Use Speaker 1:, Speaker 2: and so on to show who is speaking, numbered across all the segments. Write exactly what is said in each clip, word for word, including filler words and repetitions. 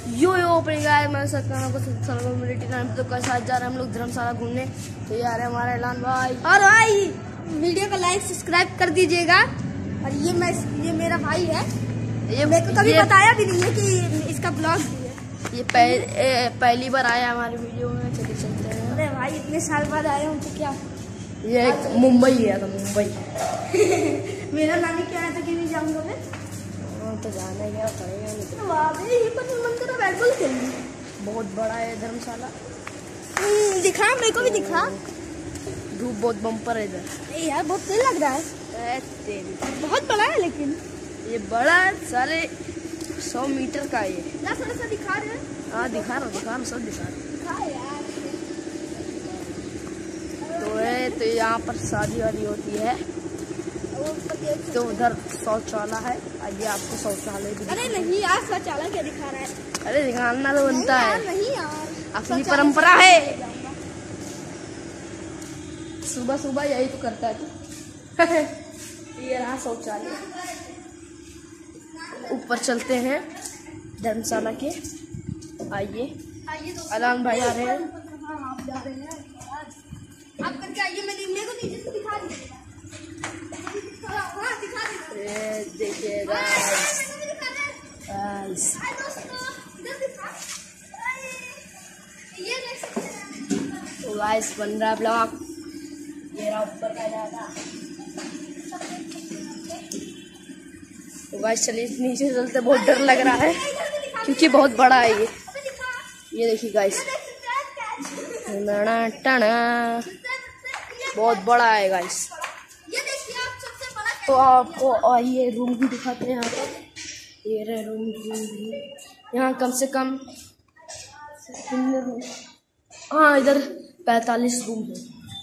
Speaker 1: यो यो opening आया मेरे साथ खाना को कम्युनिटी टाइम तो कल साथ जा रहे हैं हम लोग धर्मशाला घूमने। तो ये आ रहे हैं हमारे ऐलान भाई।
Speaker 2: और भाई वीडियो को लाइक सब्सक्राइब कर दीजिएगा। और ये मैं ये मेरा भाई है, ये मेरे को कभी बताया भी नहीं है कि इसका ब्लॉग भी है।
Speaker 1: ये पह, ए, पहली बार आया हमारे वीडियो में। चलिए चलते हैं।
Speaker 2: अरे भाई इतने साल बाद आया हूँ तो क्या।
Speaker 1: ये मुंबई गया था, मुंबई।
Speaker 2: मेरा नानी क्या आया था कि नहीं जाऊंगा मैं
Speaker 1: तो जाना गया पड़ेगा
Speaker 2: नहीं। ये पर मन कर रहा बैट बॉल खेलने।
Speaker 1: बहुत बड़ा है धर्मशाला।
Speaker 2: दिखा मेरे को भी दिखा।
Speaker 1: धूप बहुत बम्पर है इधर।
Speaker 2: यार बहुत तेज लग रहा है।
Speaker 1: तेरी
Speaker 2: बहुत बड़ा है लेकिन
Speaker 1: ये बड़ा सारे सौ मीटर का ये।
Speaker 2: थोड़ा सा दिखा रहे हैं।
Speaker 1: हाँ दिखा रहा दिखा रहा सब दिखा रहा
Speaker 2: यार।
Speaker 1: तो है तो यहाँ पर शादी वादी होती है। तो उधर शौचालय है। आइए आपको शौचालय भी।
Speaker 2: अरे नहीं यार शौचालय क्या दिखा रहा है।
Speaker 1: अरे दिखाना तो बनता है,
Speaker 2: नहीं यार
Speaker 1: अपनी परंपरा है। सुबह सुबह यही तो करता है तू। ये रहा शौचालय। ऊपर चलते हैं धर्मशाला के। आइए ऐलान भाई आ रहे हैं।
Speaker 2: आप जा रहे हैं आप करके आइए। मैं मेरे को नीचे से दिखा दीजिए।
Speaker 1: देखिए गाइस बन रहा ब्लॉग। ये रहा ऊपर का जाता। तो गाइस चलिए नीचे चलते। बहुत डर लग रहा है क्योंकि बहुत बड़ा है ये। ये देखिए गाइस बहुत बड़ा है गाइस। तो आपको आइए रूम भी दिखाते हैं। यहाँ पर ये रहे रूम रूम यहाँ कम से कम हाँ इधर पैंतालीस रूम है।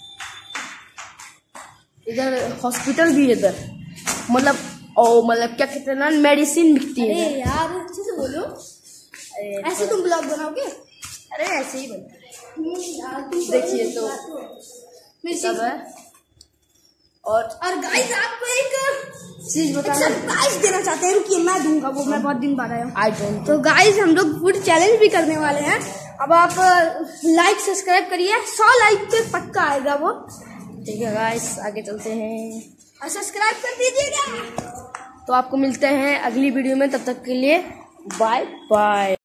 Speaker 1: इधर हॉस्पिटल भी है इधर। मतलब ओ मतलब क्या कहते हैं ना, मेडिसिन बिकती है।
Speaker 2: अरे यार अच्छे से बोलो। ऐसे तुम ब्लॉग बनाओगे?
Speaker 1: अरे ऐसे ही बनता है। देखिए तो सब है। और
Speaker 2: और गाइस आपको एक
Speaker 1: चीज बताना
Speaker 2: सरप्राइज देना चाहते हैं। रुकिए मैं दूंगा वो। मैं बहुत दिन बाद आया हूँ।
Speaker 1: I don't.
Speaker 2: तो गाइस हम लोग फूड चैलेंज भी करने वाले हैं। अब आप लाइक सब्सक्राइब करिए। सौ लाइक पे पक्का आएगा वो।
Speaker 1: ठीक है गाइस आगे चलते हैं
Speaker 2: और सब्सक्राइब कर दीजिएगा।
Speaker 1: तो आपको मिलते हैं अगली वीडियो में। तब तक के लिए बाय बाय।